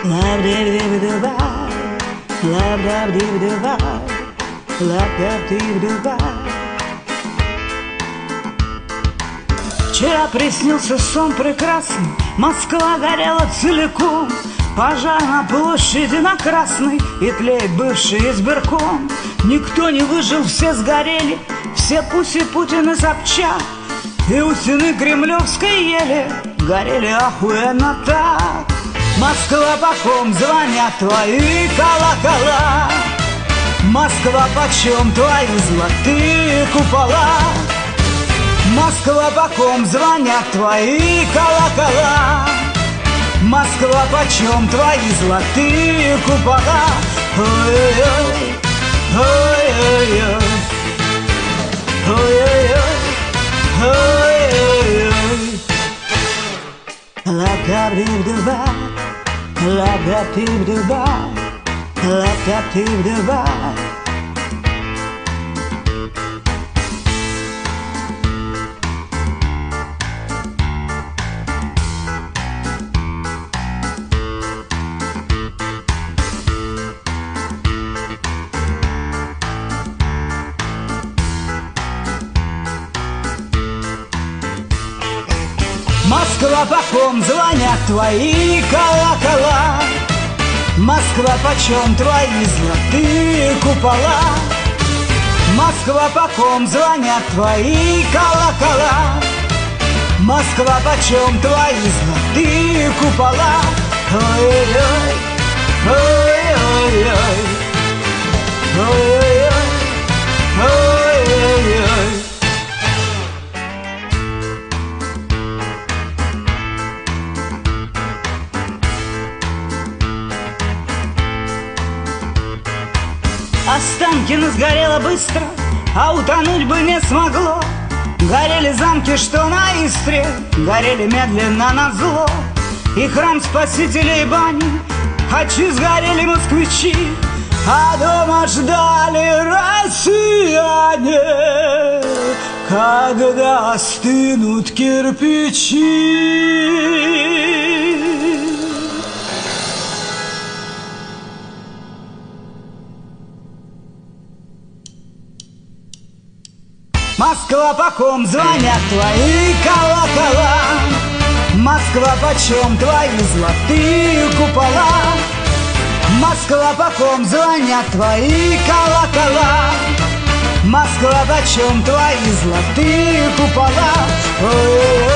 Ла-б-диб-диб-дибай, ла-б-диб-диб-дибай, ла-б-диб-диб-дибай. Вчера приснился сон прекрасный, Москва горела целиком, пожар на площади на Красной, и тлеет бывший избирком. Никто не выжил, все сгорели, все Пуси, Путин и Собчак, и у стены Кремлевской ели горели охуенно так. Москва, по ком звонят твои колокола? Москва, почем твои золотые купола? Москва, по ком звонят твои колокола? Москва, почем твои золотые купола? Ой-ой-ой, ой-ой-ой, ой-ой-ой, ой-ой-ой. Ла-б-диб-дибай, ла-б-диб-дибай, ла-б-диб-дибай. Москва, по ком звонят твои колокола? Москва, почем твои золотые купола? Москва, по ком звонят твои колокола? Москва, почем твои золотые купола? Ой-ой-ой, ой-ой-ой, ой-ой-ой, ой-ой-ой. Останкино сгорело быстро, а утонуть бы не смогло. Горели замки, что на Истре, горели медленно назло. И храм спасителей бани, хачи сгорели москвичи, а дома ждали россияне, когда остынут кирпичи. Москва, по ком звонят твои колокола? Москва, почем твои золотые купола? Москва, по ком звонят твои колокола? Москва, почем твои золотые купола? Ой-ой-ой.